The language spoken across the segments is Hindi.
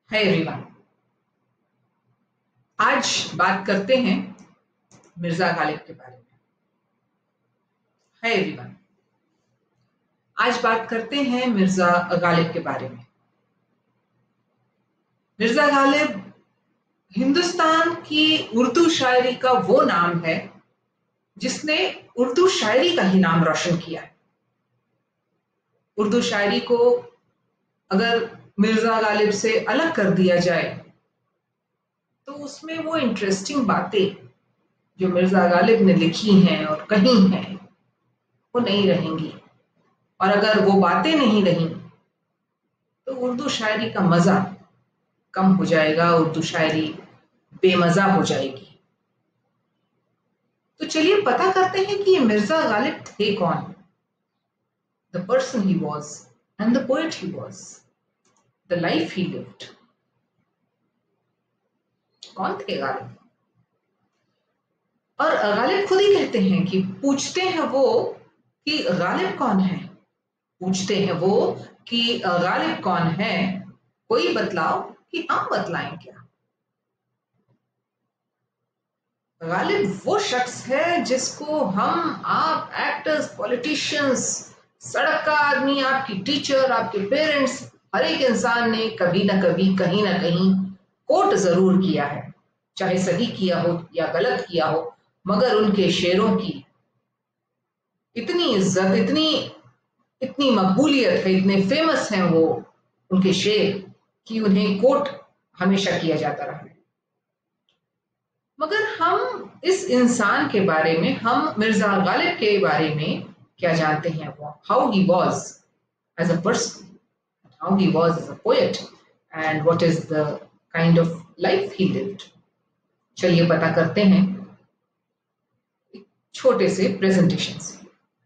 Hi everyone. आज बात करते हैं मिर्जा गालिब के बारे में। हाय एवरीवन, आज बात करते हैं मिर्जा गालिब के बारे में। मिर्जा गालिब हिंदुस्तान की उर्दू शायरी का वो नाम है जिसने उर्दू शायरी का ही नाम रोशन किया है। उर्दू शायरी को अगर मिर्जा गालिब से अलग कर दिया जाए तो उसमें वो इंटरेस्टिंग बातें जो मिर्जा गालिब ने लिखी हैं और कही हैं वो नहीं रहेंगी। और अगर वो बातें नहीं रहीं तो उर्दू शायरी का मजा कम हो जाएगा, उर्दू शायरी बेमजा हो जाएगी। तो चलिए पता करते हैं कि ये मिर्जा गालिब थे कौन। The person he was and the poet he was, the life he lived. कौन थे गालिब? और गालिब खुद ही कहते हैं कि पूछते हैं वो कि गालिब कौन है। पूछते हैं वो कि गालिब कौन है, कोई बतलाओ कि हम बतलाएं क्या। गालिब वो शख्स है जिसको हम, आप, एक्टर्स, पॉलिटिशियंस, सड़क का आदमी, आपकी टीचर, आपके पेरेंट्स, हर एक इंसान ने कभी ना कभी कहीं ना कहीं कोट जरूर किया है, चाहे सही किया हो या गलत किया हो। मगर उनके शेरों की इतनी इज्जत, इतनी इतनी मकबूलियत है, इतने फेमस हैं वो उनके शेर कि उन्हें कोट हमेशा किया जाता रहा है। मगर हम इस इंसान के बारे में, हम मिर्जा गालिब के बारे में क्या जानते हैं? वो how he was as a person, how he was as a poet, and what is the kind of life he lived. चलिए पता करते हैं एक छोटे से प्रेजेंटेशन से।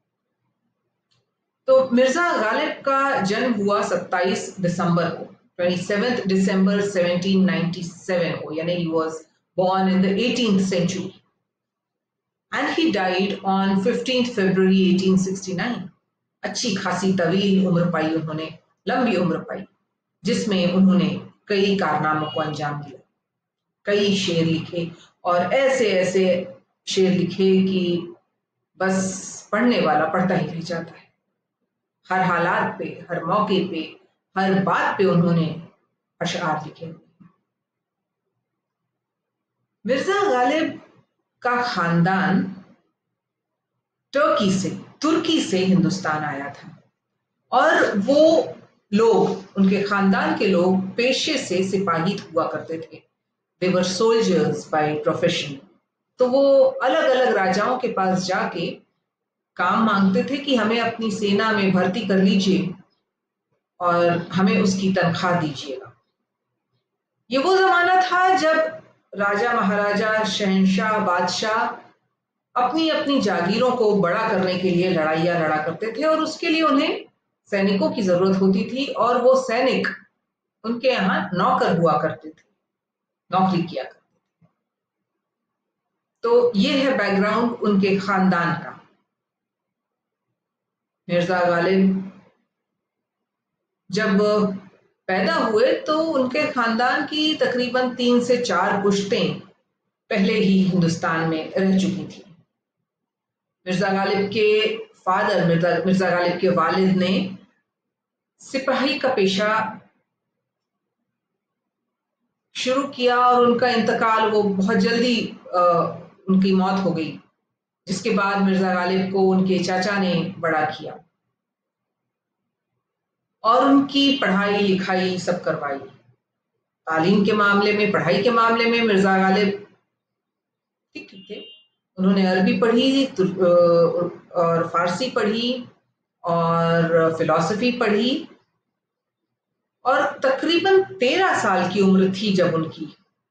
तो मिर्जा गालिब का जन्म हुआ 27 दिसंबर को, 27 दिसंबर 1797 को, यानी he was born in the 18th century and he died on 15th February 1869। अच्छी खासी तवील उम्र पाई उन्होंने, लंबी उम्र पाई, जिसमें उन्होंने कई कारनामों को अंजाम दिया, कई शेर लिखे और ऐसे ऐसे शेर लिखे कि बस पढ़ने वाला पढ़ता ही रह जाता है। हर हालात पे, हर मौके पे, हर बात पे उन्होंने अशआर लिखे। मिर्जा गालिब का खानदान तुर्की से हिंदुस्तान आया था और वो लोग, उनके खानदान के लोग पेशे से सिपाही हुआ करते थे। They were soldiers by profession. तो वो अलग अलग राजाओं के पास जाके काम मांगते थे कि हमें अपनी सेना में भर्ती कर लीजिए और हमें उसकी तनख्वाह दीजिएगा। ये वो जमाना था जब राजा महाराजा, शहंशाह, बादशाह अपनी अपनी जागीरों को बड़ा करने के लिए लड़ाइयां लड़ा करते थे और उसके लिए उन्हें सैनिकों की जरूरत होती थी और वो सैनिक उनके यहाँ नौकर हुआ करते थे, नौकरी किया करते थे। तो ये है बैकग्राउंड उनके खानदान का। मिर्जा गालिब जब पैदा हुए तो उनके खानदान की तकरीबन 3 से 4 पुश्तें पहले ही हिंदुस्तान में रह चुकी थी। मिर्जा गालिब के फादर, मिर्जा गालिब के वालिद ने सिपाही का पेशा शुरू किया और उनका इंतकाल, वो बहुत जल्दी उनकी मौत हो गई, जिसके बाद मिर्जा गालिब को उनके चाचा ने बड़ा किया और उनकी पढ़ाई लिखाई सब करवाई। तालीम के मामले में, पढ़ाई के मामले में मिर्जा गालिब ठीक थे। उन्होंने अरबी पढ़ी और फारसी पढ़ी और फिलॉसफी पढ़ी और तकरीबन 13 साल की उम्र थी जब उनकी,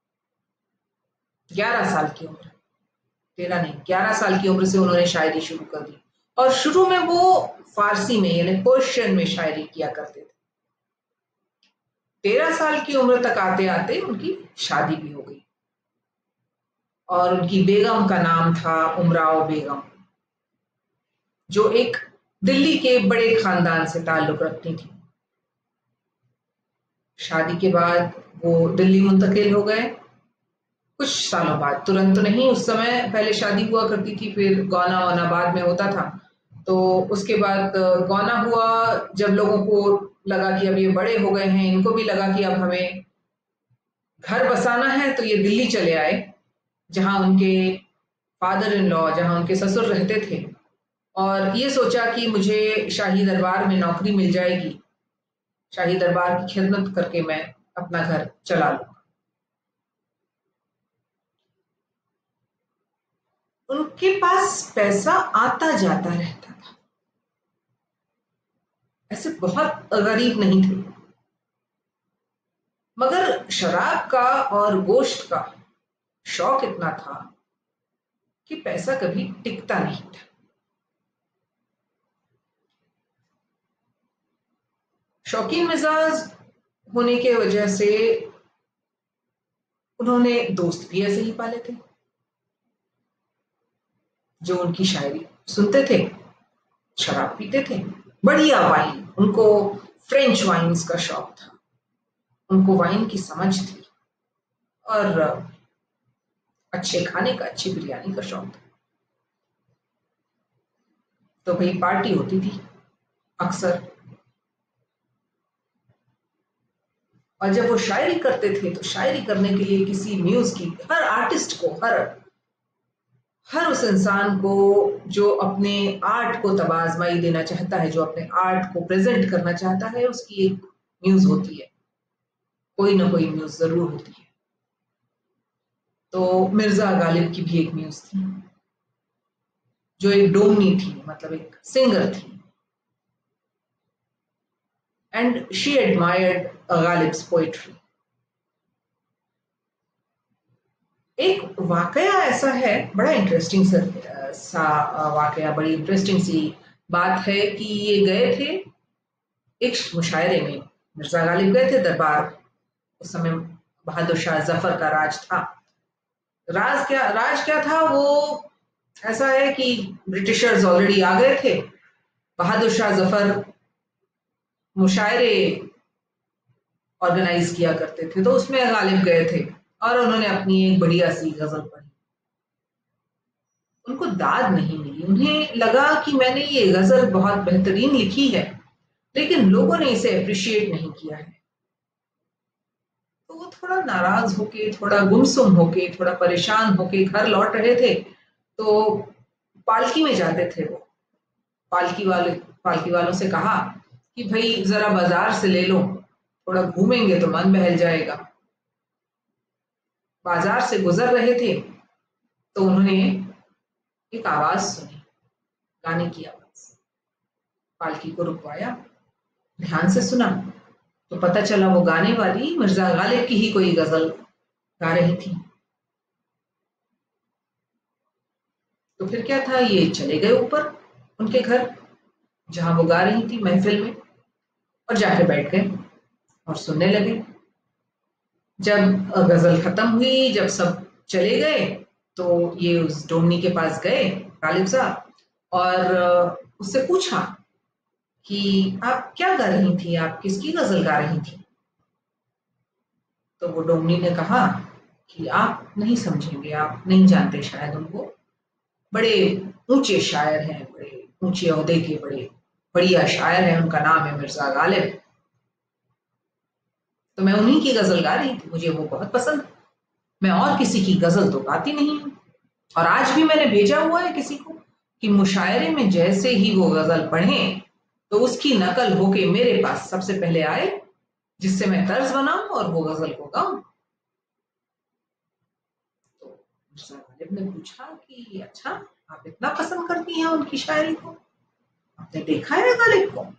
11 साल की उम्र, 13 नहीं 11 साल की उम्र से उन्होंने शायरी शुरू कर दी। और शुरू में वो फारसी में यानी पर्शियन में शायरी किया करते थे। 13 साल की उम्र तक आते आते उनकी शादी भी हो गई और उनकी बेगम का नाम था उमराव बेगम, जो एक दिल्ली के बड़े खानदान से ताल्लुक रखती थी। शादी के बाद वो दिल्ली मुंतकिल हो गए कुछ सालों बाद, तुरंत तो नहीं। उस समय पहले शादी हुआ करती थी, फिर गौना वौना बाद में होता था। तो उसके बाद गौना हुआ, जब लोगों को लगा कि अब ये बड़े हो गए हैं, इनको भी लगा कि अब हमें घर बसाना है, तो ये दिल्ली चले आए, जहां उनके फादर इन लॉ, जहां उनके ससुर रहते थे। और ये सोचा कि मुझे शाही दरबार में नौकरी मिल जाएगी, शाही दरबार की खिदमत करके मैं अपना घर चला लूंगा। उनके पास पैसा आता जाता रहता था, ऐसे बहुत गरीब नहीं थे, मगर शराब का और गोश्त का शौक इतना था कि पैसा कभी टिकता नहीं था। शौकीन मिजाज होने के वजह से उन्होंने दोस्त भी ऐसे ही पाले थे, जो उनकी शायरी सुनते थे, शराब पीते थे, बढ़िया वाइन, उनको फ्रेंच वाइन्स का शौक था, उनको वाइन की समझ थी, और अच्छे खाने का, अच्छी बिरयानी का शौक था। तो भाई पार्टी होती थी अक्सर, और जब वो शायरी करते थे तो शायरी करने के लिए किसी म्यूज की, हर आर्टिस्ट को, हर उस इंसान को जो अपने आर्ट को तबाजमाई देना चाहता है, जो अपने आर्ट को प्रेजेंट करना चाहता है, उसकी एक म्यूज होती है, कोई ना कोई म्यूज जरूर होती है। तो मिर्जा गालिब की भी एक म्यूज थी, जो एक डोमनी थी, मतलब एक सिंगर थी, and she admired Ghalib's poetry. एक वाकया ऐसा है, बड़ा इंटरेस्टिंग सा वाकया, बड़ी इंटरेस्टिंग सी बात है कि ये गए थे एक मुशायरे में, मिर्जा गालिब गए थे दरबार। उस समय बहादुर शाह जफर का राज था। राज क्या था वो, ऐसा है कि ब्रिटिशर्स ऑलरेडी आ गए थे, बहादुर शाह जफर मुशायरे ऑर्गेनाइज किया करते थे, तो उसमें गालिब गए थे और उन्होंने अपनी एक बढ़िया सी गजल पढ़ी। उनको दाद नहीं मिली, उन्हें लगा कि मैंने ये गजल बहुत बेहतरीन लिखी है, लेकिन लोगों ने इसे अप्रिशिएट नहीं किया है। तो वो थोड़ा नाराज होके, थोड़ा गुमसुम होके, थोड़ा परेशान होके घर लौट रहे थे। तो पालकी में जाते थे वो, पालकी वालों से कहा कि भाई जरा बाजार से ले लो, थोड़ा घूमेंगे तो मन बहल जाएगा। बाजार से गुजर रहे थे तो उन्होंने एक आवाज सुनी, गाने की आवाज। पालकी को रुकवाया, ध्यान से सुना, तो पता चला वो गाने वाली मिर्जा गालिब की ही कोई गजल गा रही थी। तो फिर क्या था, ये चले गए ऊपर उनके घर, जहां वो गा रही थी महफिल में, और जाके बैठ गए और सुनने लगे। जब गजल खत्म हुई, जब सब चले गए, तो ये उस डोमनी के पास गए गालिब साहब, और उससे पूछा कि आप क्या गा रही थी, आप किसकी गजल गा रही थी। तो वो डोमनी ने कहा कि आप नहीं समझेंगे, आप नहीं जानते शायद उनको, बड़े ऊंचे शायर हैं, बड़े ऊंचे ओहदे के, बड़े बढ़िया शायर हैं, उनका नाम है मिर्जा गालिब। तो मैं उन्हीं की गजल गा रही थी, मुझे वो बहुत पसंद, मैं और किसी की गजल तो गाती नहीं हूँ। और आज भी मैंने भेजा हुआ है किसी को कि मुशायरे में जैसे ही वो गजल पढ़े तो उसकी नकल होके मेरे पास सबसे पहले आए, जिससे मैं तर्ज बनाऊं और वो गजल को गाऊं। तो मिर्जा गालिब ने पूछा कि अच्छा, आप इतना पसंद करती हैं उनकी शायरी को, आपने देखा है गालिब को?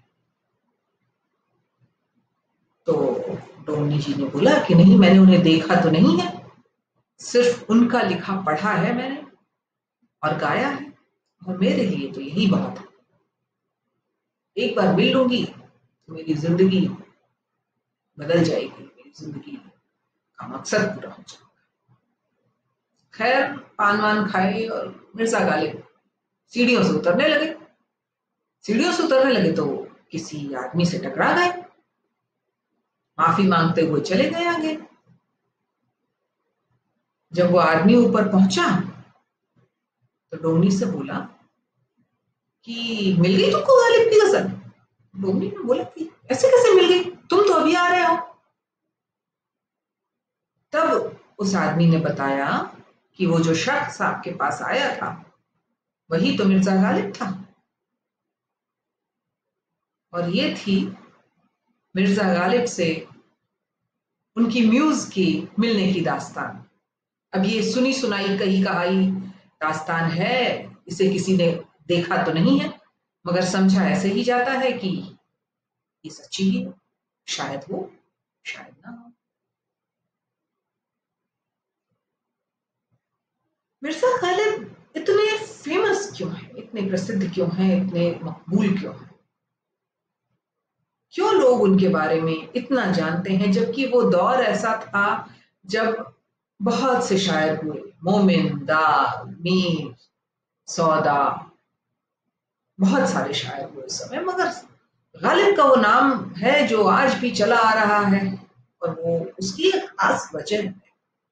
तो डोमनी जी ने बोला कि नहीं, मैंने उन्हें देखा तो नहीं है, सिर्फ उनका लिखा पढ़ा है मैंने और गाया है, और मेरे लिए तो यही बहुत है। एक बार मिल लूंगी तो मेरी जिंदगी बदल जाएगी, मेरी जिंदगी का मकसद पूरा हो जाएगा। खैर, पान वान खाए और मिर्जा गालिब सीढ़ियों से उतरने लगे। सीढ़ियों से उतरने लगे तो किसी आदमी से टकरा गए। माफी मांगते हुए चले गए आगे। जब वो आदमी ऊपर पहुंचा तो डोमनी से बोला कि मिल गई तुमको गालिब की गजल? डोमनी ने बोला कि ऐसे कैसे मिल गई, तुम तो अभी आ रहे हो। तब उस आदमी ने बताया कि वो जो शख्स आपके पास आया था वही तो मिर्जा गालिब था, और ये थी मिर्जा गालिब से उनकी म्यूज की मिलने की दास्तान। अब ये सुनी सुनाई कही कहाई दास्तान है, इसे किसी ने देखा तो नहीं है, मगर समझा ऐसे ही जाता है कि ये सच्ची ही है, शायद हो शायद ना हो। मिर्जा गालिब इतने फेमस क्यों है, इतने प्रसिद्ध क्यों हैं, इतने मकबूल क्यों हैं? क्यों लोग उनके बारे में इतना जानते हैं, जबकि वो दौर ऐसा था जब बहुत से शायर हुए, मोमिन, दाग, मीर, सौदा, बहुत सारे शायर हुए उस समय, मगर गालिब का वो नाम है जो आज भी चला आ रहा है, और वो उसकी एक खास वजह है।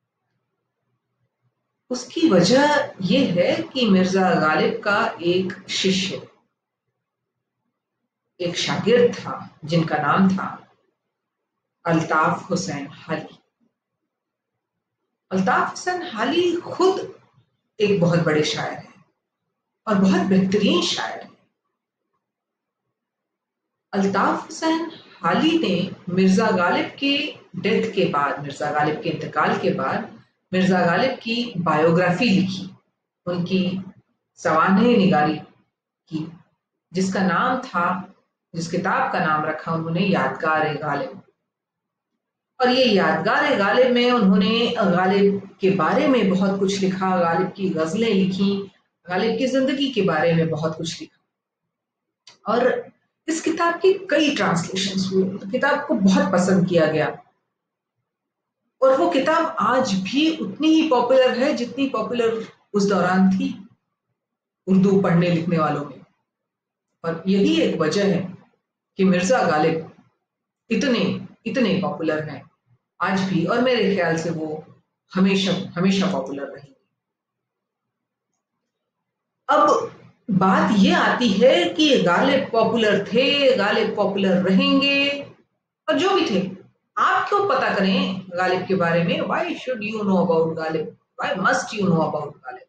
उसकी वजह ये है कि मिर्जा गालिब का एक शिष्य, एक शागिर्द था जिनका नाम था अल्ताफ हुसैन हाली। अल्ताफ हुसैन हाली खुद एक बहुत बड़े शायर हैं और बहुत बेहतरीन शायर हैं। अल्ताफ हुसैन हाली ने मिर्जा गालिब के डेथ के बाद, मिर्जा गालिब के इंतकाल के बाद, मिर्जा गालिब की बायोग्राफी लिखी, उनकी सवानह निगारी की, जिसका नाम था, जिस किताब का नाम रखा उन्होंने यादगार गालिब। और ये यादगार गालिब में उन्होंने गालिब के बारे में बहुत कुछ लिखा, गालिब की गजलें लिखी, गालिब की जिंदगी के बारे में बहुत कुछ लिखा। और इस किताब की कई ट्रांसलेशंस हुए, तो किताब को बहुत पसंद किया गया, और वो किताब आज भी उतनी ही पॉपुलर है जितनी पॉपुलर उस दौरान थी उर्दू पढ़ने लिखने वालों में। और यही एक वजह है कि मिर्जा गालिब इतने इतने पॉपुलर हैं आज भी, और मेरे ख्याल से वो हमेशा हमेशा पॉपुलर रहेंगे। अब बात ये आती है कि गालिब पॉपुलर थे, गालिब पॉपुलर रहेंगे, और जो भी थे, आप क्यों पता करें गालिब के बारे में? Why should you know about Ghalib, why must you know about Ghalib?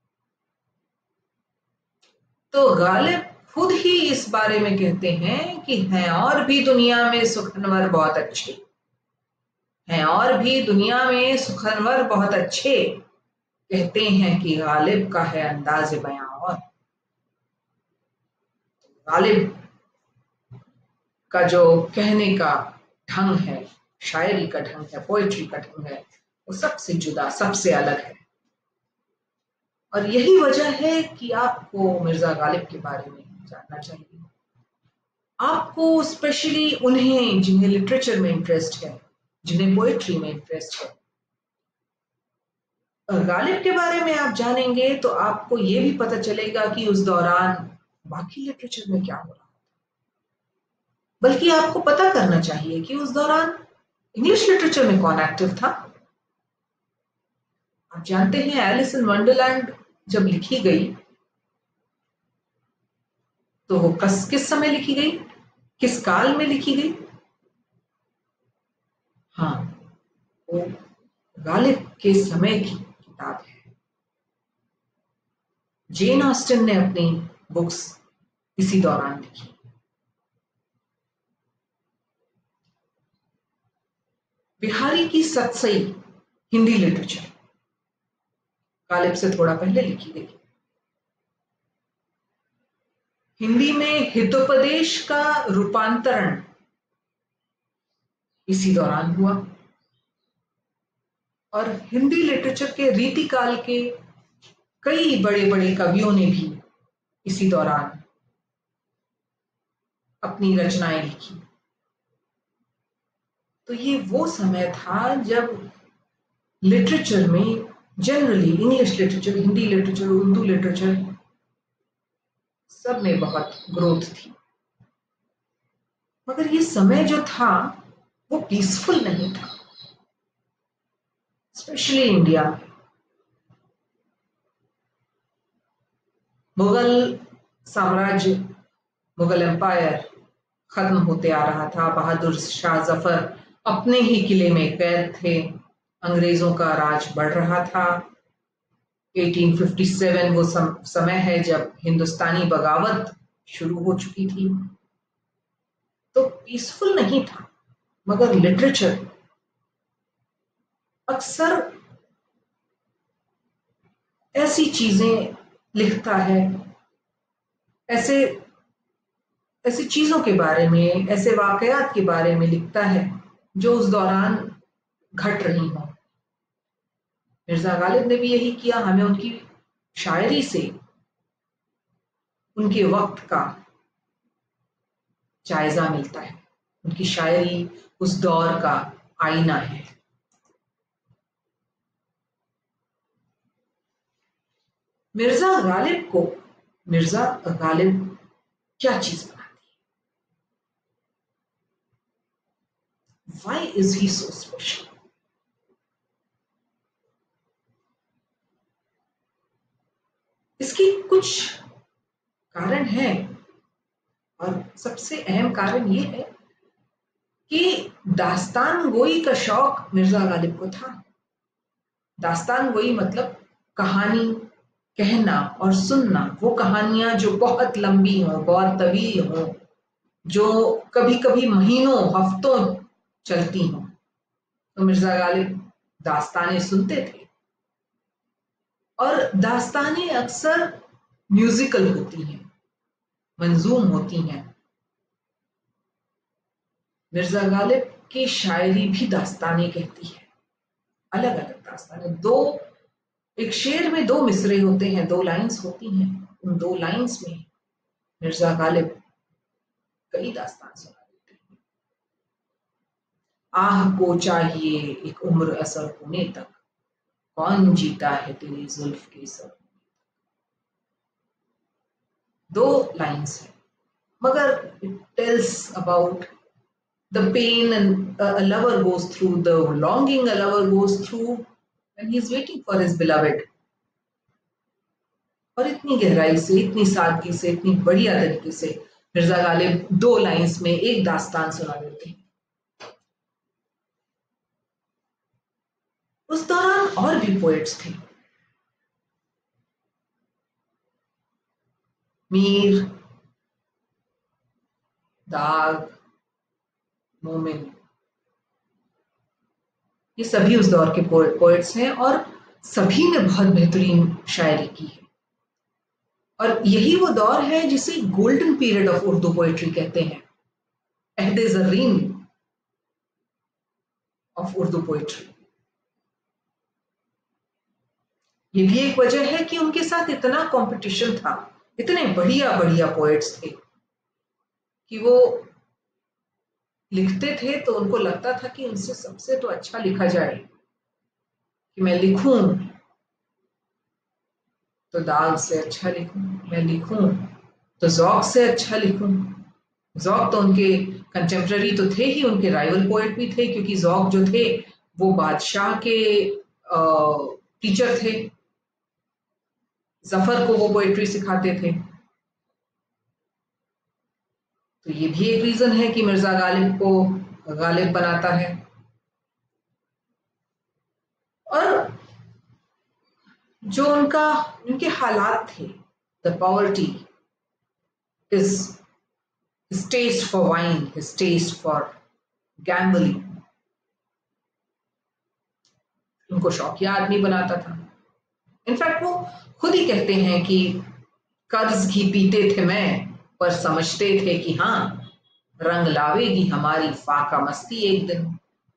तो गालिब खुद ही इस बारे में कहते हैं कि हैं और भी दुनिया में सुखनवर बहुत अच्छे, हैं और भी दुनिया में सुखनवर बहुत अच्छे, कहते हैं कि गालिब का है अंदाज बयां। और गालिब का जो कहने का ढंग है, शायरी का ढंग है, पोएट्री का ढंग है, वो सबसे जुदा, सबसे अलग है। और यही वजह है कि आपको मिर्जा गालिब के बारे में जानना चाहिए। आपको स्पेशली उन्हें जिन्हें लिटरेचर में इंटरेस्ट है, जिन्हें पोएट्री में इंटरेस्ट है, गालिब के बारे में आप जानेंगे तो आपको ये भी पता चलेगा कि उस दौरान बाकी लिटरेचर में क्या हो रहा है। बल्कि आपको पता करना चाहिए कि उस दौरान इंग्लिश लिटरेचर में कौन एक्टिव था। आप जानते हैं एलिस इन वंडरलैंड जब लिखी गई तो वो किस समय लिखी गई, किस काल में लिखी गई? हाँ, वो गालिब के समय की किताब है। जेन ऑस्टन ने अपनी बुक्स इसी दौरान लिखी। बिहारी की सतसई हिंदी लिटरेचर गालिब से थोड़ा पहले लिखी गई। हिंदी में हितोपदेश का रूपांतरण इसी दौरान हुआ, और हिंदी लिटरेचर के रीतिकाल के कई बड़े बड़े कवियों ने भी इसी दौरान अपनी रचनाएं लिखी। तो ये वो समय था जब लिटरेचर में generally, English literature, Hindi literature, Urdu literature, सब में बहुत ग्रोथ थी। मगर ये समय जो था वो पीसफुल नहीं था, स्पेशली इंडिया में। मुगल साम्राज्य, मुगल एम्पायर खत्म होते आ रहा था। बहादुर शाह जफर अपने ही किले में कैद थे। अंग्रेजों का राज बढ़ रहा था। 1857 वो समय है जब हिंदुस्तानी बगावत शुरू हो चुकी थी। तो पीसफुल नहीं था, मगर लिटरेचर अक्सर ऐसी चीजें लिखता है, ऐसे ऐसी चीजों के बारे में, ऐसे वाकयात के बारे में लिखता है जो उस दौरान घट रही हों। मिर्जा गालिब ने भी यही किया। हमें उनकी शायरी से उनके वक्त का जायजा मिलता है। उनकी शायरी उस दौर का आईना है। मिर्जा गालिब को मिर्जा गालिब क्या चीज बनाती है? Why is he so special? इसकी कुछ कारण है, और सबसे अहम कारण ये है कि दास्तान गोई का शौक मिर्जा गालिब को था। दास्तान गोई मतलब कहानी कहना और सुनना। वो कहानियां जो बहुत लंबी हों, बहुत तवील हों, जो कभी कभी महीनों हफ्तों चलती हों, तो मिर्जा गालिब दास्तानें सुनते थे। और दास्तानें अक्सर म्यूजिकल होती हैं, मंजूम होती हैं। मिर्जा गालिब की शायरी भी दास्तानें कहती है, अलग अलग दास्तानें। एक शेर में दो मिसरे होते हैं, दो लाइंस होती हैं। उन दो लाइंस में मिर्जा गालिब कई दास्तान सुना देते हैं। आह को चाहिए एक उम्र असर होने तक, कौन जीता है तेरी जुल्फ के सर। दो लाइंस है, मगर it tells about the pain a lover goes through, the longing a lover goes through when he is waiting for his beloved. और इतनी गहराई से, इतनी सादगी से, इतनी बढ़िया तरीके से मिर्जा गालिब दो लाइंस में एक दास्तान सुना देते हैं। उस दौरान और भी पोएट्स थे। मीर, दाग, मोमिन, ये सभी उस दौर के पोएट्स हैं और सभी ने बहुत बेहतरीन शायरी की है। और यही वो दौर है जिसे golden period of Urdu poetry कहते हैं, अहदे ज़र्रीन ऑफ उर्दू पोएट्री। ये भी एक वजह है कि उनके साथ इतना कंपटीशन था, इतने बढ़िया बढ़िया पोएट्स थे कि वो लिखते थे तो उनको लगता था कि उनसे सबसे तो अच्छा लिखा जाए। कि मैं लिखूं तो दाग से अच्छा लिखूं, मैं लिखूं तो ज़ौक़ से अच्छा लिखूं। ज़ौक़ तो उनके कंटेम्प्रेरी तो थे ही, उनके राइवल पोएट भी थे, क्योंकि ज़ौक़ जो थे वो बादशाह के टीचर थे। जफर को वो पोएट्री सिखाते थे। तो ये भी एक रीजन है कि मिर्जा गालिब को गालिब बनाता है। और जो उनके हालात थे, the poverty, his taste for wine, his taste for gambling, उनको शौकिया आदमी बनाता था। इनफैक्ट वो खुद ही कहते हैं कि कर्ज घी पीते थे मैं, पर समझते थे कि हाँ रंग लावेगी हमारी फाका मस्ती एक दिन।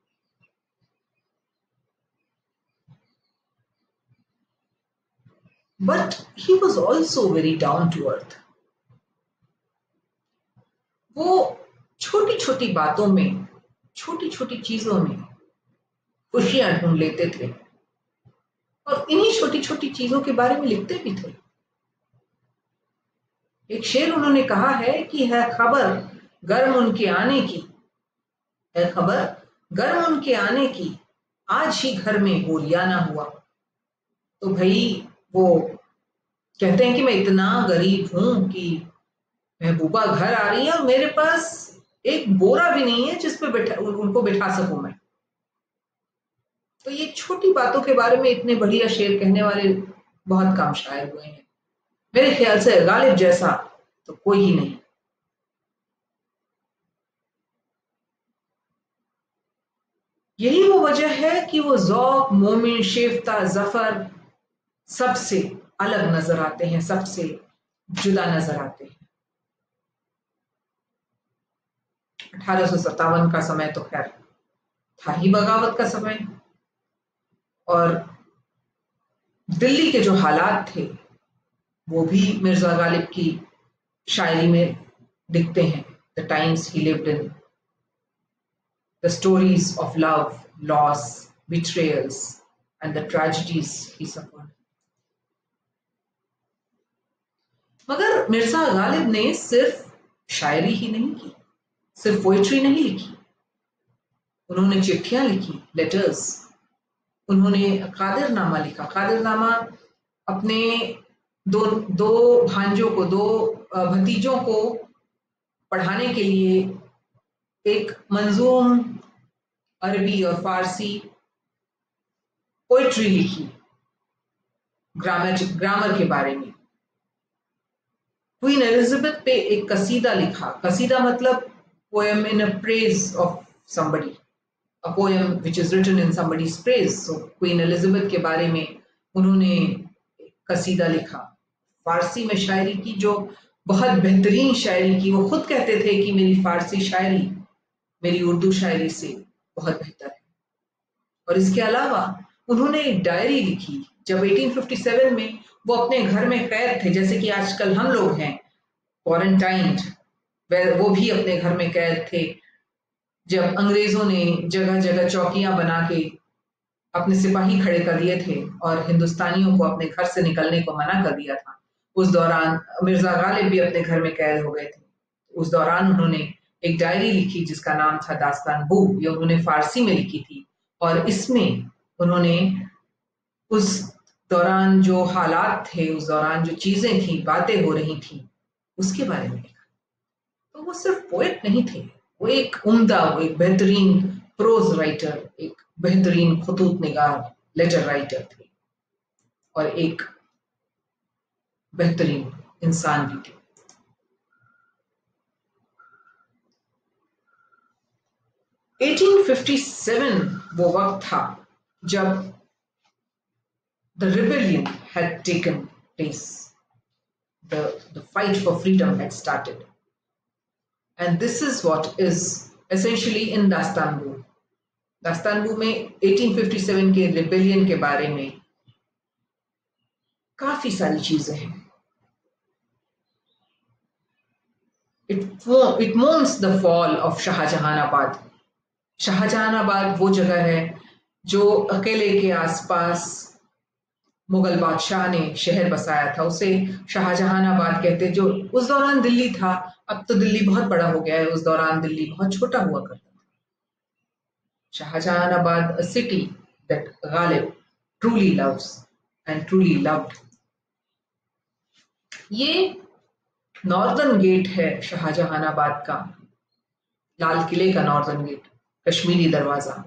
But he was also very down to earth. वो छोटी छोटी बातों में, छोटी छोटी चीजों में खुशियां ढूंढ लेते थे और इन्हीं छोटी छोटी चीजों के बारे में लिखते भी थे। एक शेर उन्होंने कहा है कि है खबर गर्म उनके आने की, है खबर गर्म उनके आने की आज ही घर में बोलिया ना हुआ। तो भाई वो कहते हैं कि मैं इतना गरीब हूं कि महबूबा घर आ रही है और मेरे पास एक बोरा भी नहीं है जिस पे उनको बिठा सकूं मैं। तो ये छोटी बातों के बारे में इतने बढ़िया शेर कहने वाले बहुत कम शायर हुए हैं। मेरे ख्याल से गालिब जैसा तो कोई ही नहीं। यही वो वजह है कि वो ज़ौक़, मोमिन, शेफ्ता, ज़फ़र सबसे अलग नजर आते हैं, सबसे जुदा नजर आते हैं। 1857 का समय तो खैर था ही बगावत का समय, और दिल्ली के जो हालात थे वो भी मिर्जा गालिब की शायरी में दिखते हैं। The times he lived in, the stories of love, loss, betrayals and the tragedies he suffered. मगर मिर्जा गालिब ने सिर्फ शायरी ही नहीं की, सिर्फ पोएट्री नहीं लिखी, उन्होंने चिट्ठियां लिखी, लेटर्स। उन्होंने कादिरनामा लिखा। कादिरनामा अपने दो दो भांजों को, दो भतीजों को पढ़ाने के लिए एक मंजूम अरबी और फारसी पोएट्री लिखी, ग्रामर के बारे में। क्वीन एलिजाबेथ पे एक कसीदा लिखा। कसीदा मतलब poem in a praise of somebody, a poem which is written in somebody's praise. So Queen Elizabeth के बारे में उन्होंने कसीदा लिखा। फारसी में शायरी की, जो बहुत बेहतरीन शायरी की। वो खुद कहते थे कि मेरी फारसी शायरी मेरी उर्दू शायरी से बहुत बेहतर है। और इसके अलावा उन्होंने एक डायरी लिखी। जब 1857 में वो अपने घर में कैद थे, जैसे कि आजकल हम लोग हैं क्वारंटाइंड, वो भी अपने घर में कैद थे। जब अंग्रेजों ने जगह जगह चौकियां बना के अपने सिपाही खड़े कर दिए थे और हिंदुस्तानियों को अपने घर से निकलने को मना कर दिया था, उस दौरान मिर्जा गालिब भी अपने घर में कैद हो गए थे। उस दौरान उन्होंने एक डायरी लिखी जिसका नाम था दास्तान बू। ये उन्होंने फारसी में लिखी थी, और इसमें उन्होंने उस दौरान जो हालात थे, उस दौरान जो चीजें थी, बातें हो रही थी, उसके बारे में लिखा। तो वो सिर्फ पोएट नहीं थे, वो एक उम्दा, वो एक बेहतरीन प्रोज राइटर, एक बेहतरीन खुतूत निगार लेटर राइटर थे, और एक बेहतरीन इंसान भी थे। 1857 वो वक्त था जब the rebellion had taken place, the fight for freedom had started, and this is what is essentially in दास्तानगू। दास्तानगू में 1857 के रिबेलियन के बारे में काफी सारी चीजें हैं। It mourns the fall of Shahjahanabad. Shahjahanabad वो जगह है जो अकेले के आसपास मुगल बादशाह ने शहर बसाया था, उसे शाहजहानाबाद कहते। जो उस दौरान दिल्ली था, अब तो दिल्ली बहुत बड़ा हो गया है, उस दौरान दिल्ली बहुत छोटा हुआ करता था। Shahjahanabad, a city that Ghalib truly loves and truly loved। ये नॉर्दर्न गेट है शाहजहानाबाद का, लाल किले का नॉर्दर्न गेट, कश्मीरी दरवाजा,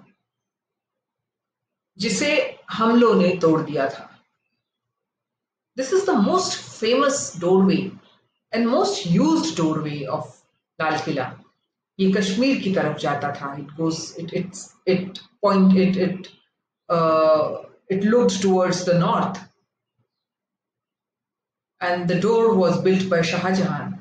जिसे हमलों ने तोड़ दिया था। This is the most famous doorway and most used doorway of Lal Qila. ये कश्मीर की तरफ जाता था। It looked towards the north, and the door was built by Shah Jahan.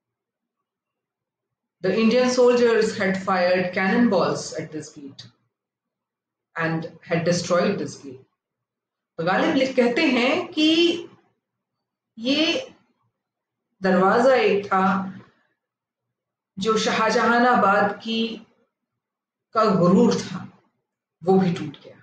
The Indian soldiers had fired cannonballs at this gate and had destroyed this gate. Ghalib कहते हैं कि ये दरवाजा एक था जो शाहजहानाबाद की का गुरूर था, वो भी टूट गया।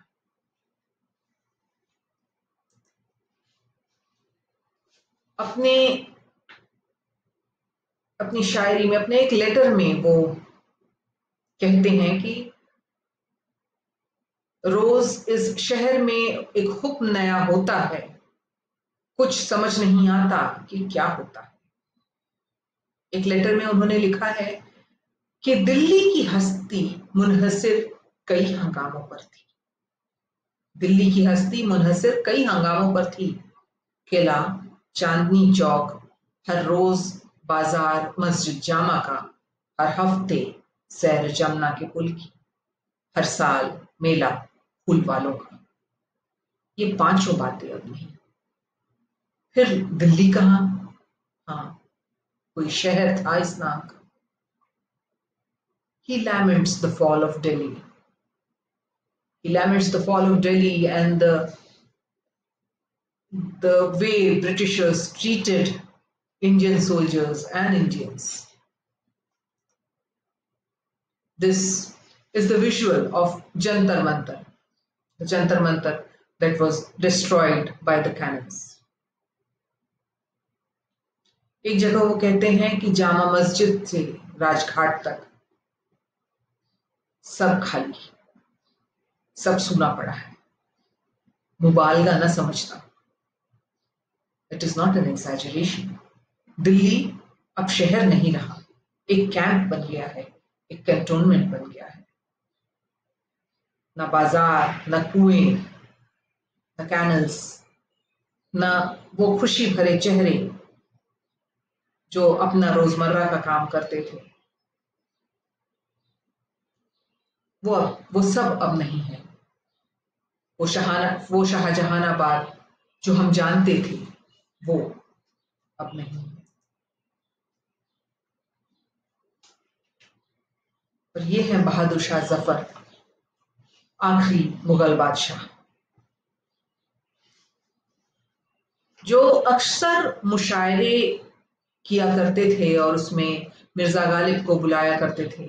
अपनी शायरी में, अपने एक लेटर में वो कहते हैं कि रोज इस शहर में एक हुक्म नया होता है, कुछ समझ नहीं आता कि क्या होता है। एक लेटर में उन्होंने लिखा है कि दिल्ली की हस्ती मुनहसिर कई हंगामों पर थी। दिल्ली की हस्ती मुनहसिर कई हंगामों पर थी। किला, चांदनी चौक, हर रोज बाजार, मस्जिद जामा का, हर हफ्ते सैर जमुना के पुल की, हर साल मेला फूल वालों का। ये पांचों बातें अब नहीं। फिर दिल्ली कहाँ? हाँ, कोई शहर था इस नाम का। He laments the fall of Delhi. He laments the fall of Delhi and the way Britishers treated Indian soldiers and Indians. This is the visual of Jantar Mantar, the Jantar Mantar that was destroyed by the cannons. एक जगह वो कहते हैं कि जामा मस्जिद से राजघाट तक सब खाली, सब सुना पड़ा है, मुबालगा न समझता। It is not an exaggeration. Delhi अब शहर नहीं रहा, एक कैंप बन गया है, एक कैंटोनमेंट बन गया है। न बाजार, न कुएं, न कैनल्स, न वो खुशी भरे चेहरे जो अपना रोजमर्रा का काम करते थे, वो सब अब नहीं है। वो शाहजहानाबाद जो हम जानते थे वो अब नहीं है। और ये है बहादुर शाह जफर, आखिरी मुगल बादशाह, जो अक्सर मुशायरे किया करते थे और उसमें मिर्जा गालिब को बुलाया करते थे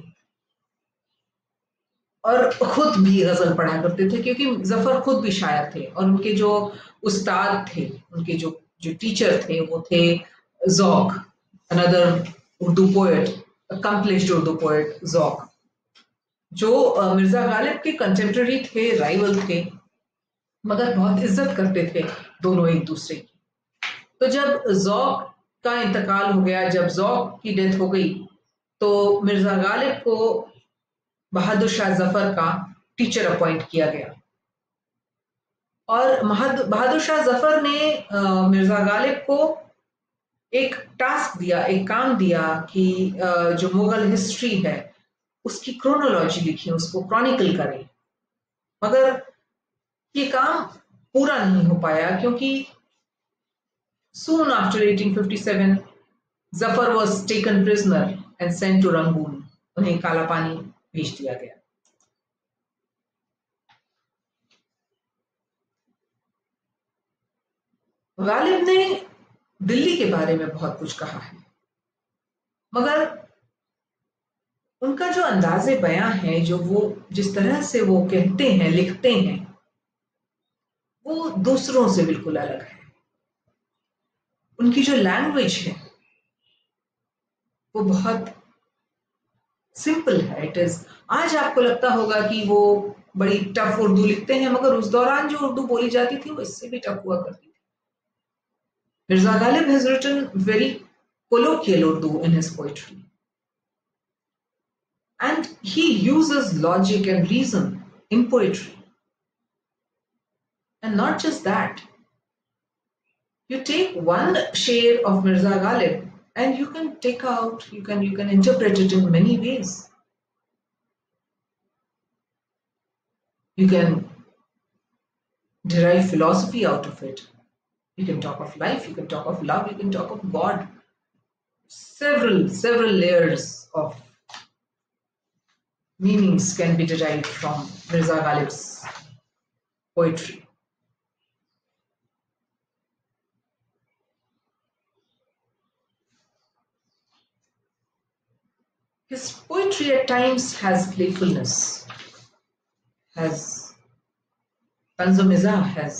और खुद भी गजल पढ़ा करते थे, क्योंकि जफर खुद भी शायर थे और उनके जो उस्ताद थे, उनके जो जो टीचर थे वो थे Zauq, another Urdu poet, accomplished Urdu poet Zauq, जो मिर्जा गालिब के कंटेम्पररी थे, राइवल थे, मगर बहुत इज्जत करते थे दोनों एक दूसरे की। तो जब ज़ौक का इंतकाल हो गया, जब ज़ौक की डेथ हो गई, तो मिर्जा गालिब को बहादुर शाह जफर का टीचर अपॉइंट किया गया और बहादुर शाह जफर ने मिर्जा गालिब को एक टास्क दिया, एक काम दिया कि जो मुगल हिस्ट्री है उसकी क्रोनोलॉजी लिखें, उसको क्रॉनिकल करें। मगर ये काम पूरा नहीं हो पाया क्योंकि soon after 1857 Zafar was taken prisoner and sent to Rangoon, उन्हें काला पानी भेज दिया गया। गालिब ने दिल्ली के बारे में बहुत कुछ कहा है, मगर उनका जो अंदाज़े बयां है, जो वो जिस तरह से वो कहते हैं, लिखते हैं, वो दूसरों से बिल्कुल अलग है। उनकी जो लैंग्वेज है वो बहुत सिंपल है। इट इज, आज आपको लगता होगा कि वो बड़ी टफ उर्दू लिखते हैं, मगर उस दौरान जो उर्दू बोली जाती थी वो इससे भी टफ हुआ करती थी। Mirza Ghalib has written very colloquial Urdu in his poetry, and he uses logic and reason in poetry. And not just that, you take one share of Mirza Ghalib and you can take out, you can interpret it in many ways. You can derive philosophy out of it. You can talk of life, you can talk of love, you can talk of God. Several layers of meanings can be derived from Mirza Ghalib's poetry. His poetry at times has playfulness, has tanzo-mizah, has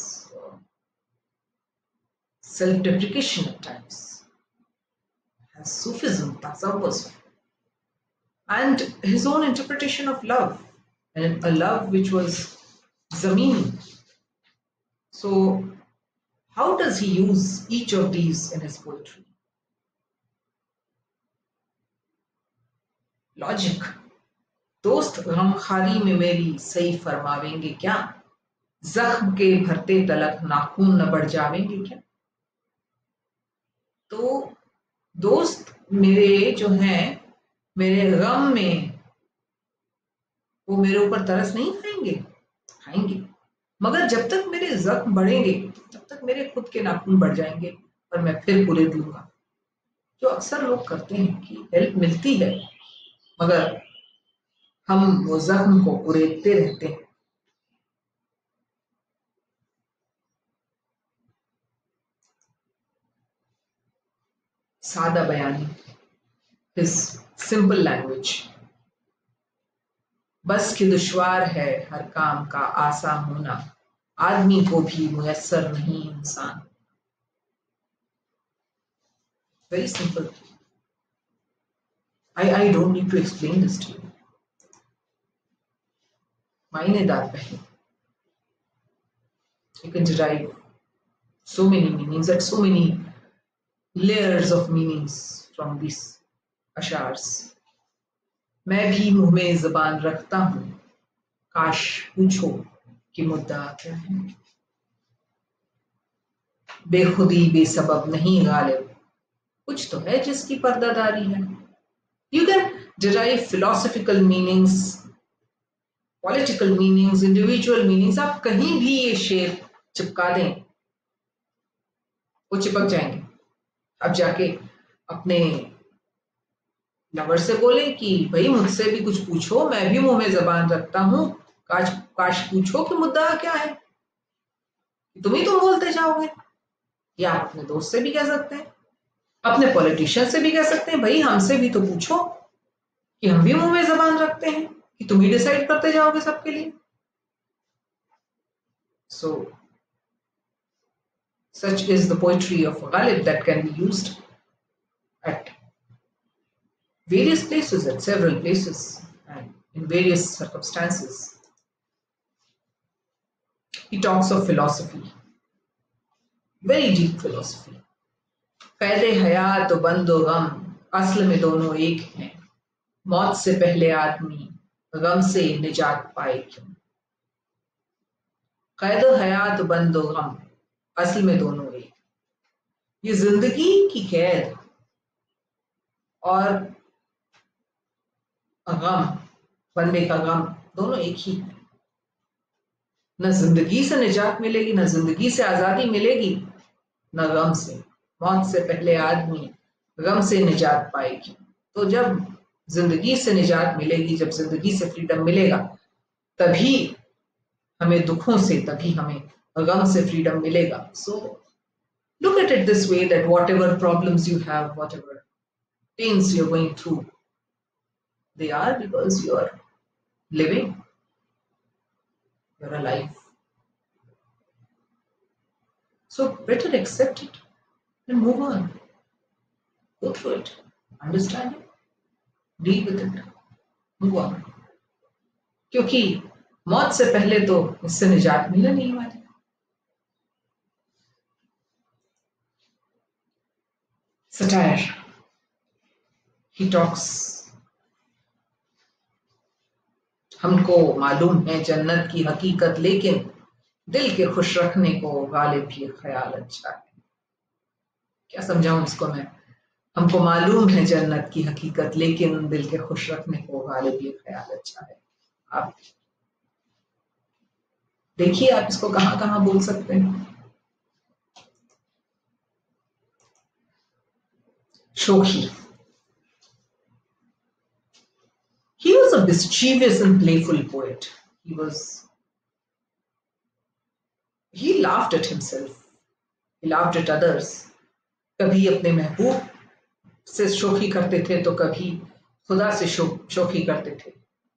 self-deprecation at times, has Sufism, tasawwuf, and his own interpretation of love, and a love which was जमीनी. So how does he use each of these in his poetry? Logic. दोस्त गमखारी में मेरी सही फरमावेंगे क्या, जख्म के भरते तलक नाखून न बढ़ जावेंगे क्या. तो दोस्त मेरे जो हैं, मेरे गम में वो मेरे ऊपर तरस नहीं खाएंगे, खाएंगे, मगर जब तक मेरे जख्म बढ़ेंगे तब तक मेरे खुद के नाखून बढ़ जाएंगे और मैं फिर कुरेद लूंगा. जो अक्सर लोग करते हैं कि हेल्प मिलती है मगर हम वो जख्म को कुरेदते रहते हैं. सादा बयानी, his simple language. बस कि दुश्वार है हर काम का आसान होना, आदमी को भी मुयस्सर नहीं इंसान. Very simple. I don't need to explain this to you. मायनेदार पहलू. You can derive so many meanings and so many layers of meanings from these अशार्स. मैं भी मुंह में ज़बान रखता हूँ, काश पूछो कि मुद्दा क्या है. बेखुदी बेसबब नहीं गालिब, कुछ तो है जिसकी पर्दादारी है. You can derive philosophical meanings, political meanings, individual meanings. आप कहीं भी ये शेर चिपका दें, वो चिपक जाएंगे. अब जाके अपने लवर से बोले कि भाई मुझसे भी कुछ पूछो, मैं भी मुंह में जबान रखता हूं, काश काश पूछो कि मुद्दा क्या है. तुम ही तुम बोलते जाओगे. या आप अपने दोस्त से भी कह सकते हैं, अपने पॉलिटिशियन से भी कह सकते हैं, भाई हमसे भी तो पूछो कि हम भी मुंह में जबान रखते हैं, कि तुम ही डिसाइड करते जाओगे सबके लिए. सो such is the poetry of Ghalib that can be used at various places, at several places, and in various circumstances. He talks of philosophy, very deep philosophy. कैदे हयात बंदो गम, असल में दोनों एक हैं, मौत से पहले आदमी गम से निजात पाए क्यों. कैदे हयात बंदो गम, असल में दोनों एक. ये जिंदगी की कैद और गम, बंदे का गम, दोनों एक ही है. न जिंदगी से निजात मिलेगी, न जिंदगी से आजादी मिलेगी, न गम से. मौत से पहले आदमी गम से निजात पाएगी. तो जब जिंदगी से निजात मिलेगी, जब जिंदगी से फ्रीडम मिलेगा, तभी हमें दुखों से, तभी हमें गम से फ्रीडम मिलेगा. सो look at it this way, that whatever problems you have, whatever pains you're going through, they are because you are living, you're alive. So better accept it and move on. Go through it, understand it, deal with it, move on. क्योंकि मौत से पहले तो इससे निजात मिलने नहीं वाली. Satire. He talks. हमको मालूम है जन्नत की हकीकत, लेकिन दिल के खुश रखने को गालिब ये ख्याल अच्छा है. क्या समझाऊं इसको मैं. हमको मालूम है जन्नत की हकीकत, लेकिन दिल के खुश रखने को गालिब ये ख्याल अच्छा है. आप देखिए, आप इसको कहां कहां बोल सकते हैं. शोखी. He was a mischievous and playful poet. He laughed at himself. He laughed at others. कभी अपने महबूब से शोखी करते थे, तो कभी खुदा से शोखी करते थे.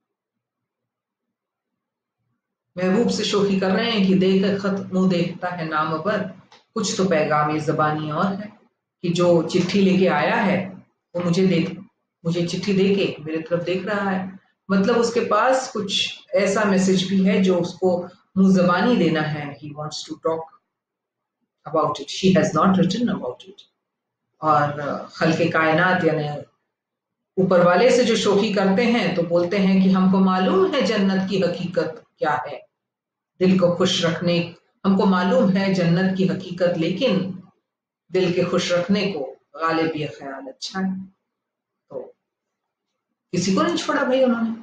महबूब से शोखी कर रहे हैं कि देख खत मुंह देखता है नाम पर, कुछ तो पैगाम ज़बानी और है, कि जो चिट्ठी लेके आया है वो मुझे चिट्ठी देके मेरे तरफ देख रहा है. मतलब उसके पास कुछ ऐसा मैसेज भी है जो उसको मुंह जबानी देना है, he wants to talk about it, she has not written about it. और खल्के कायनात यानी ऊपर वाले से जो शोखी करते हैं तो बोलते हैं कि हमको मालूम है जन्नत की हकीकत क्या है, दिल को खुश रखने, हमको मालूम है जन्नत की हकीकत, लेकिन दिल के खुश रखने को गालिब ये ख्याल अच्छा है। तो किसी को नहीं छोड़ा भाई उन्होंने।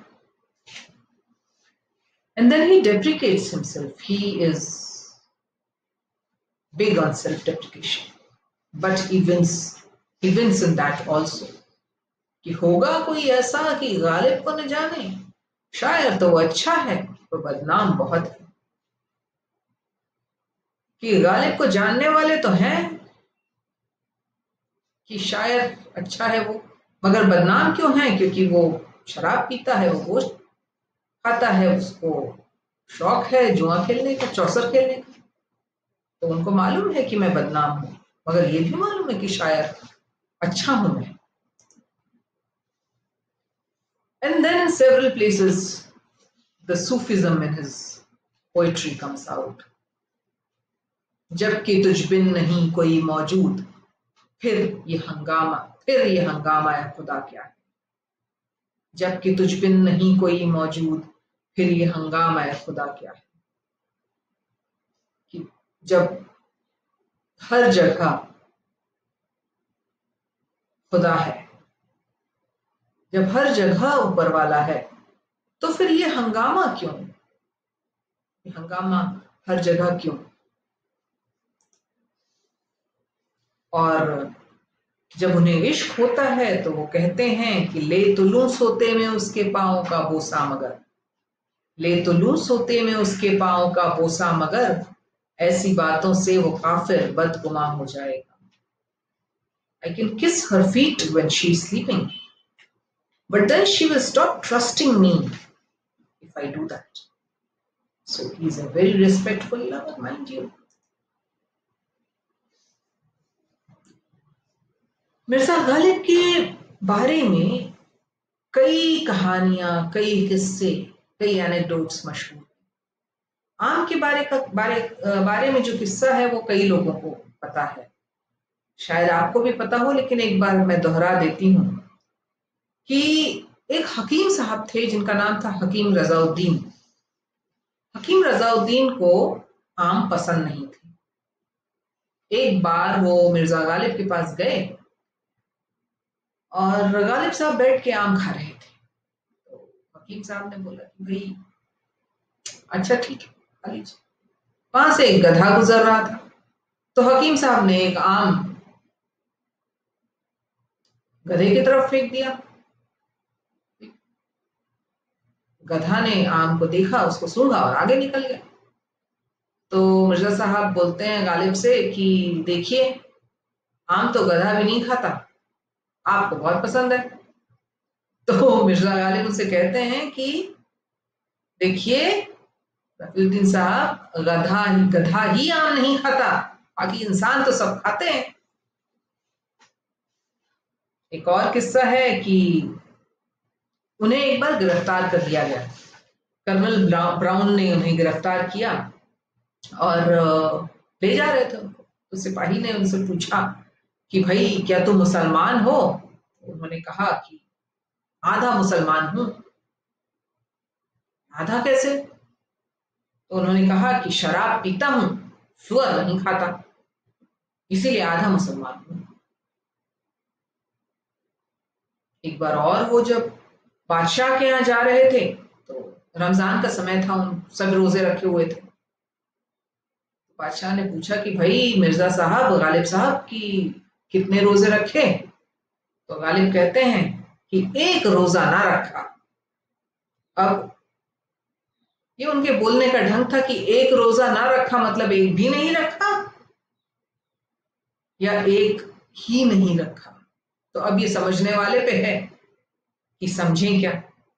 And then he deprecates himself. He is big on self-deprecation, but he wins in that also. कि होगा कोई ऐसा कि गालिब को न जाने, शायर तो वो अच्छा है तो बदनाम बहुत है। कि गालिब को जानने वाले तो हैं कि शायर अच्छा है वो, मगर बदनाम क्यों है? क्योंकि वो शराब पीता है, वो गोश्त खाता है, उसको शौक है जुआ खेलने का, चौसर खेलने का। तो उनको मालूम है कि मैं बदनाम हूं, मगर ये भी मालूम है कि शायर अच्छा हूं मैं। And then in several places the Sufism in his poetry comes out. जबकि तुझ बिन नहीं कोई मौजूद, फिर ये हंगामा है खुदा क्या है। जबकि तुझ बिन नहीं कोई मौजूद, फिर ये हंगामा है खुदा क्या है। कि जब हर जगह खुदा है, जब हर जगह ऊपर वाला है, तो फिर ये हंगामा क्यों, ये हंगामा हर जगह क्यों। और जब उन्हें इश्क होता है तो वो कहते हैं कि ले तो लूं सोते में उसके पांव का बोसा मगर, ले तो लूं सोते में उसके पांव का बोसा मगर, ऐसी बातों से वो काफिर बदगुमा हो जाएगा। I can kiss her feet when she's sleeping, but then she will stop trusting me if I do that. So he's a very respectful lover, mind you. Mirza Ghalib के बारे में कई कहानियां, कई किस्से, कई एनेक्डोट्स मशहूर। आम के बारे में जो किस्सा है वो कई लोगों को पता है, शायद आपको भी पता हो, लेकिन एक बार मैं दोहरा देती हूँ कि एक हकीम साहब थे जिनका नाम था हकीम रजाउद्दीन। हकीम रजाउद्दीन को आम पसंद नहीं थे। एक बार वो मिर्जा गालिब के पास गए और गालिब साहब बैठ के आम खा रहे थे। तो हकीम साहब ने बोला कि भाई अच्छा ठीक है खा लीजिए। वहां से एक गधा गुजर रहा था, तो हकीम साहब ने एक आम गधे की तरफ फेंक दिया। गधा ने आम को देखा, उसको सूंघा और आगे निकल गया। तो मिर्जा साहब बोलते हैं गालिब से कि देखिए आम तो गधा भी नहीं खाता, आपको बहुत पसंद है। तो मिर्जा गालिब उनसे कहते हैं कि देखिए रफीउद्दीन साहब, गधा ही आम नहीं खाता, बाकी इंसान तो सब खाते हैं। एक और किस्सा है कि उन्हें एक बार गिरफ्तार कर लिया गया। कर्नल ब्राउन ने उन्हें गिरफ्तार किया और ले जा रहे थे उनको। तो सिपाही ने उनसे पूछा कि भाई क्या तुम मुसलमान हो? उन्होंने कहा कि आधा मुसलमान हूं। आधा कैसे? तो उन्होंने कहा कि शराब पीता हूं, सुअर नहीं खाता, इसीलिए आधा मुसलमान हूं। एक बार और वो जब बादशाह के यहाँ जा रहे थे, तो रमजान का समय था, उन सब रोजे रखे हुए थे। बादशाह ने पूछा कि भाई मिर्जा साहब, गालिब साहब की कितने रोजे रखे? तो गालिब कहते हैं कि एक रोजा ना रखा। अब ये उनके बोलने का ढंग था कि एक रोजा ना रखा मतलब एक भी नहीं रखा या एक ही नहीं रखा। तो अब ये समझने वाले पे है कि समझें क्या।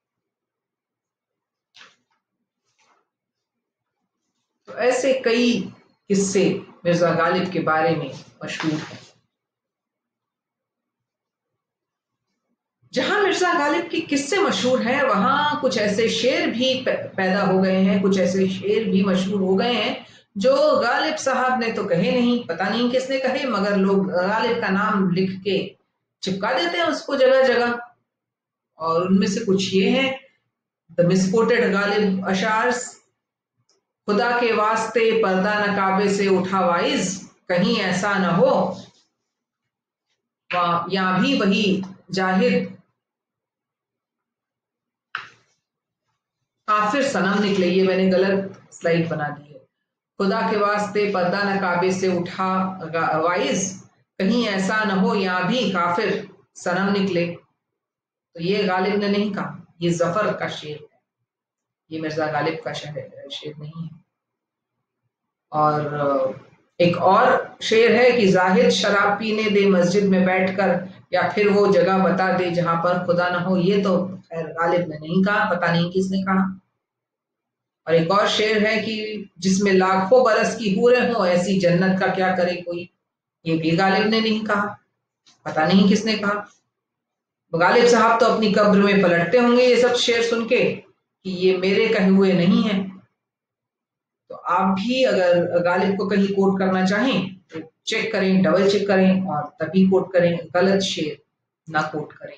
तो ऐसे कई किस्से मिर्जा गालिब के बारे में मशहूर हैं। जहां मिर्जा मिर्जा गालिब की किस्से मशहूर हैं, वहां कुछ ऐसे शेर भी पैदा हो गए हैं, कुछ ऐसे शेर भी मशहूर हो गए हैं जो गालिब साहब ने तो कहे नहीं, पता नहीं किसने कहे, मगर लोग गालिब का नाम लिख के चिपका देते हैं उसको जगह जगह। और उनमें से कुछ ये हैं, द मिसकोटेड गालिब अशार्स। खुदा के वास्ते पर्दा नकाबे से उठा वाइज, कहीं ऐसा न हो यहाँ भी वही जाहिद काफिर सनम निकले। ये मैंने गलत स्लाइड बना दी है। खुदा के वास्ते पर्दा नकाबे से उठा वाइज, कहीं ऐसा न हो यहाँ भी काफिर सनम निकले। तो ये गालिब ने नहीं कहा, ये जफर का शेर है, ये मिर्जा गालिब का शेर नहीं है। और एक और शेर है कि जाहिद शराब पीने दे मस्जिद में बैठकर, या फिर वो जगह बता दे जहां पर खुदा ना हो। ये तो खैर गालिब ने नहीं कहा, पता नहीं किसने कहा। और एक और शेर है कि जिसमें लाखों बरस की हूरें हो, ऐसी जन्नत का क्या करे कोई। ये भी गालिब ने नहीं कहा, पता नहीं किसने कहा। गालिब साहब तो अपनी कब्र में पलटते होंगे ये सब शेर सुन के कि ये मेरे कहे हुए नहीं है। तो आप भी अगर गालिब को कहीं कोट करना चाहें तो चेक करें, डबल चेक करें और तभी कोट करें, गलत शेर ना कोट करें।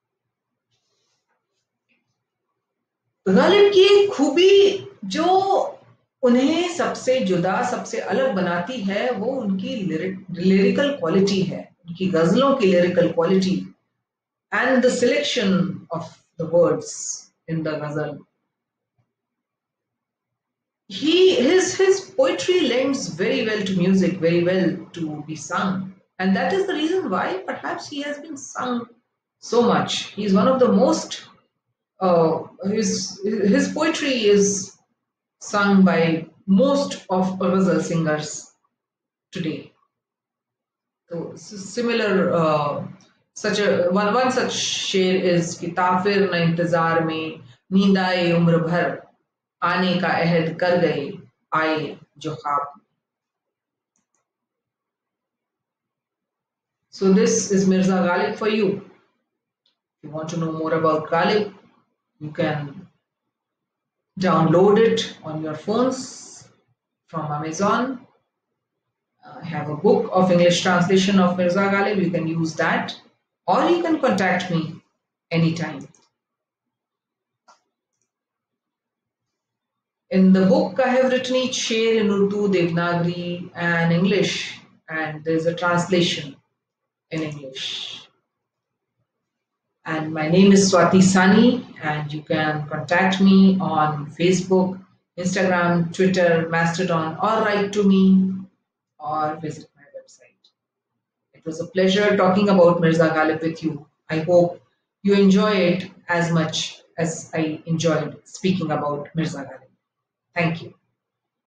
तो गालिब की खूबी जो उन्हें सबसे जुदा, सबसे अलग बनाती है, वो उनकी लिरिकल क्वालिटी है, उनकी गजलों की lyrical quality and the selection of the words in the ghazal. His poetry lends very well to music, very well to be sung, and that is the reason why perhaps he has been sung so much. He is one of the most his poetry is sung by most of ghazal singers today. So similar such a one such शेर is कि ताफिर न इंतजार में नींद आए उम्र भर, आने का अहद कर गए आए जो ख्वाब। So this is Mirza Ghalib for you. If you want to know more about Ghalib, you can download it on your phones from Amazon. I have a book of English translation of Mirza Ghalib. You can use that, or you can contact me anytime. In the book, I have written each sher in Urdu, Devanagari, and English, and there's a translation in English. And my name is Swati Sani, and you can contact me on Facebook, Instagram, Twitter, Mastodon, or write to me or visit my website. It was a pleasure talking about Mirza Ghalib with you. I hope you enjoy it as much as I enjoyed speaking about Mirza Ghalib. Thank you.